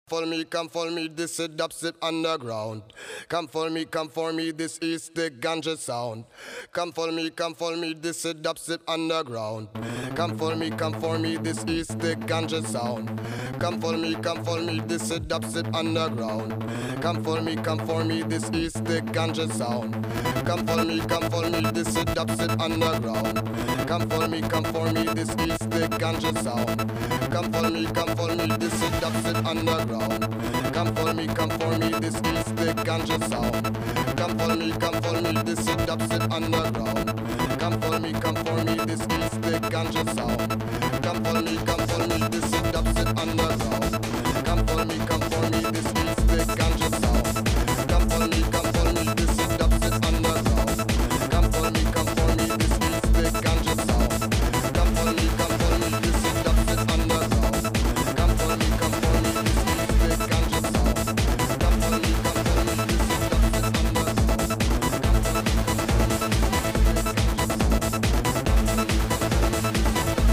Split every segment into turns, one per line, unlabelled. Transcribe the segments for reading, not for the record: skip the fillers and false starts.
Come for me, this is dubstep underground. Come for me, this is the ganja sound. Come for me, this is dubstep underground. Come for me, this is the ganja sound. Come for me, this is dubstep underground. Come for me, this is the ganja sound. Come for me, this is dubstep underground. Come for me, this is the ganja sound. Come for me, this is dubstep underground. Come for me, this is the ganja sound. Come for me, this is dubstep underground. Come for me, this is the ganja sound. Come for me, this is dubstep underground. Come for me, this is the ganja sound. Come for me, this is dubstep underground. Come for me, this is the ganja sound. Come for me, this is dubstep underground. Come for me, this is the ganja sound. Come for me, this is dubstep underground.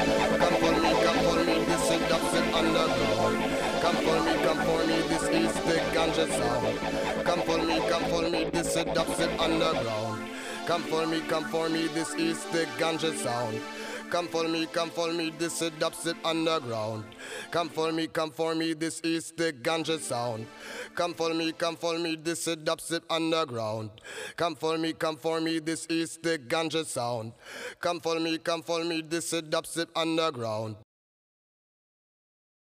come for me, this is dubstep underground. Come for me, this is the ganja sound. Come for me, this is dubstep underground. Come for me, this is the ganja sound. Come for me, this is dubstep underground. Come for me, this is the ganja sound. Come for me, this is dubstep underground. Come for me, this is the ganja sound. Come for me, this is dubstep underground.